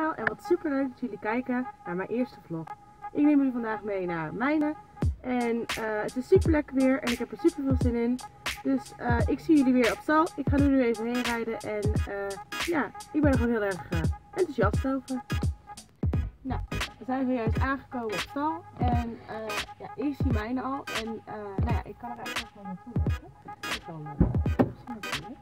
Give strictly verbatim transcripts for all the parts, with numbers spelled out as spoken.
allemaal en wat super leuk dat jullie kijken naar mijn eerste vlog. Ik neem jullie vandaag mee naar Mijnen en uh, het is super lekker weer en ik heb er super veel zin in. Dus uh, ik zie jullie weer op stal. Ik ga nu even heen rijden en uh, ja, ik ben er gewoon heel erg uh, enthousiast over. Nou, we zijn zojuist aangekomen op stal en uh, ja, ik zie Mijnen al en uh, nou ja, ik kan er eigenlijk wel naartoe lopen. Ik kan uh, zien natuurlijk.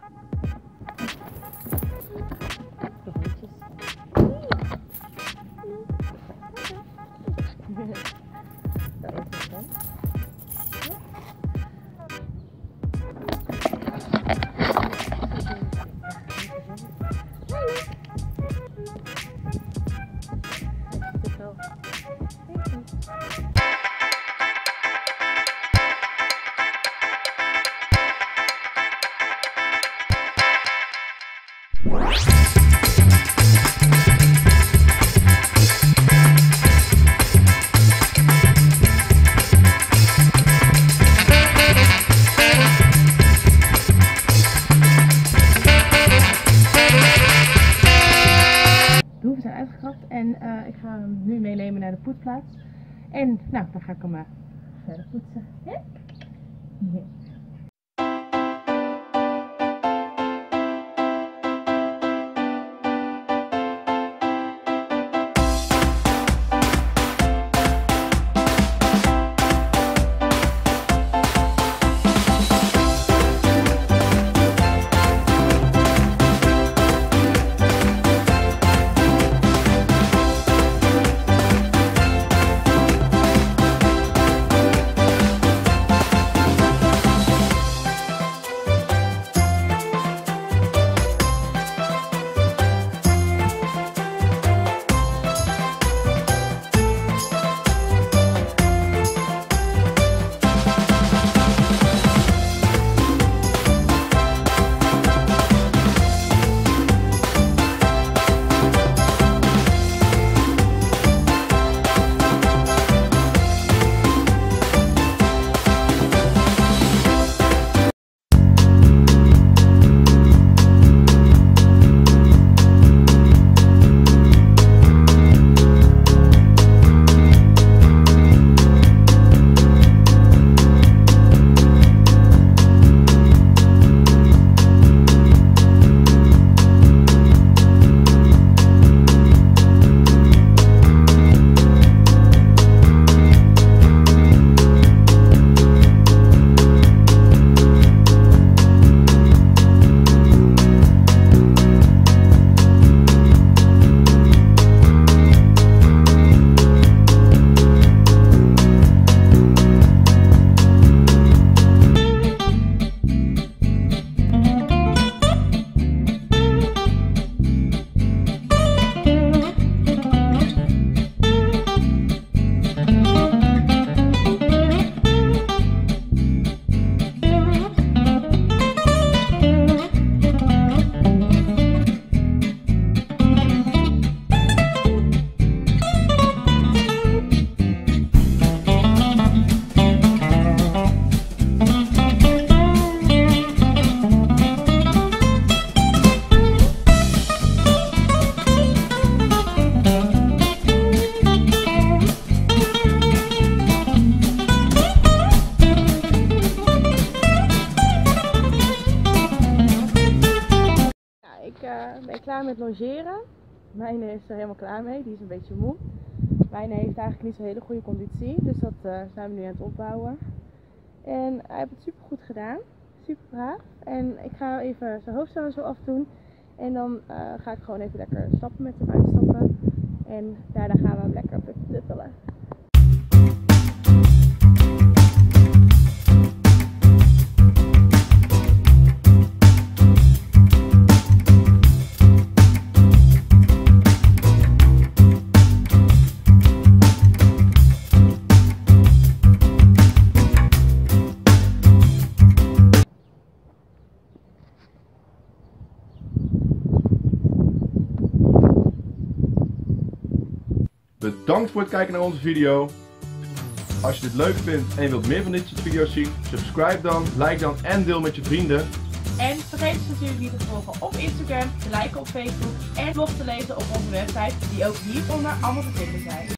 Daar is het dan. De hoeven zijn uitgekrapt en uh, ik ga hem nu meenemen naar de poetsplaats. En nou, dan ga ik hem uh, verder poetsen. Ja? Ja. Ik uh, ben klaar met logeren. Mijne is er helemaal klaar mee, die is een beetje moe. Mijne heeft eigenlijk niet zo'n hele goede conditie, dus dat uh, zijn we nu aan het opbouwen. En hij heeft het super goed gedaan, super braaf. En ik ga even zijn hoofdstel en zo afdoen. En dan uh, ga ik gewoon even lekker stappen met hem uitstappen. En daarna gaan we hem lekker betuttelen. Bedankt voor het kijken naar onze video. Als je dit leuk vindt en je wilt meer van dit soort video's zien, subscribe dan, like dan en deel met je vrienden. En Vergeet ons natuurlijk niet te volgen op Instagram, te liken op Facebook en blog te lezen op onze website, die ook hieronder allemaal te vinden zijn.